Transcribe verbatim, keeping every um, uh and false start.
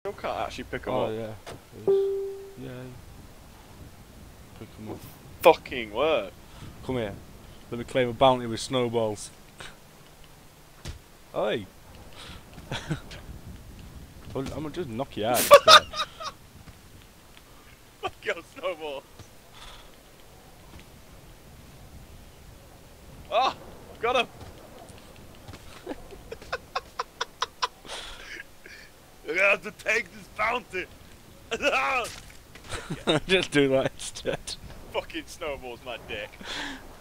You can't actually pick them oh, up. yeah. Please. Yeah. Pick them up. Fucking work. Come here. Let me claim a bounty with snowballs. Oi! I'm gonna just knock you out instead. Fuck your snowball. Oh! Got him! I have to take this bounty! Just do that instead. Fucking snowball's my dick.